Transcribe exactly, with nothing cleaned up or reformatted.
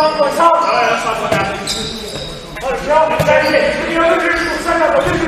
上，上！来来，上上来！二十二，三十，你们是三百个军